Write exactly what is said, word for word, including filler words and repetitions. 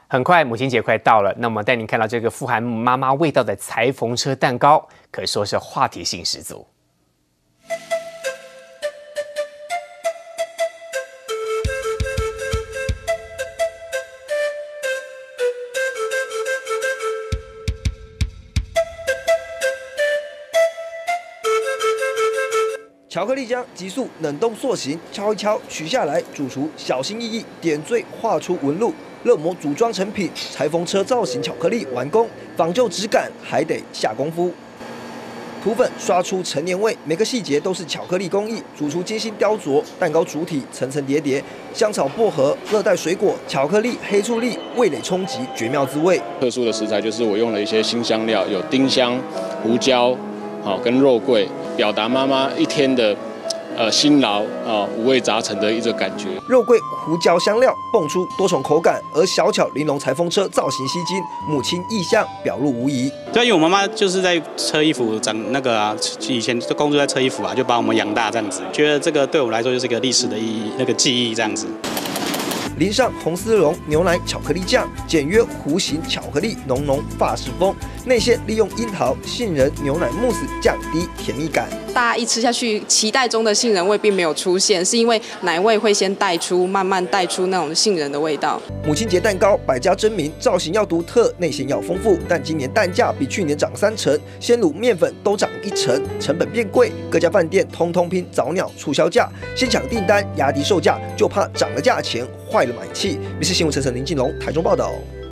很快，母亲节快到了，那么带您看到这个富含妈妈味道的裁缝车蛋糕，可说是话题性十足。 巧克力浆急速冷冻塑形，敲一敲取下来，主厨小心翼翼点缀画出纹路，热模组装成品，裁缝车造型巧克力完工，仿旧质感还得下功夫。涂粉刷出陈年味，每个细节都是巧克力工艺，主厨精心雕琢，蛋糕主体层层叠叠，香草薄荷、热带水果、巧克力、黑醋栗，味蕾冲击，绝妙滋味。 特殊的食材就是我用了一些新香料，有丁香、胡椒。 好，跟肉桂表达妈妈一天的呃辛劳啊，五味杂陈的一个感觉。 肉桂、胡椒香料蹦出多重口感，而小巧玲珑裁缝车造型吸睛，母亲意象表露无遗。 对，因为我妈妈就是在车衣服长那个啊，以前就工作在车衣服啊，就把我们养大这样子。觉得这个对我来说就是一个历史的意义，那个记忆这样子。 淋上红丝绒牛奶巧克力酱，简约弧形巧克力，浓浓法式风。内馅利用樱桃、杏仁、牛奶慕斯降低甜蜜感。 大家一吃下去，期待中的杏仁味并没有出现，是因为奶味会先带出，慢慢带出那种杏仁的味道。 母亲节蛋糕百家争鸣，造型要独特，内馅要丰富，但今年蛋价比去年涨三成，鲜乳、面粉都涨一成，成本变贵，各家饭店通通拼早鸟促销价，先抢订单，压低售价，就怕涨了价钱坏了买气。民视新闻陈晨林进龙台中报道。